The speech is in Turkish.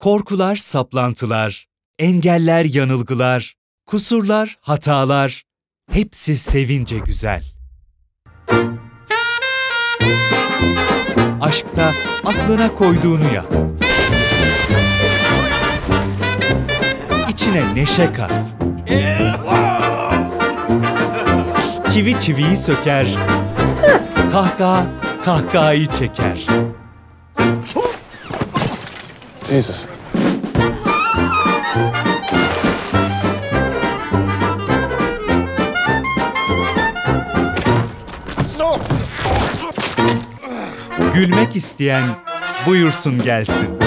Korkular, saplantılar, engeller, yanılgılar, kusurlar, hatalar, hepsi sevince güzel. Aşkta aklına koyduğunu yap. İçine neşe kat. Çivi çiviyi söker, kahkaha kahkahayı çeker. Jesus. Gülmek isteyen buyursun gelsin.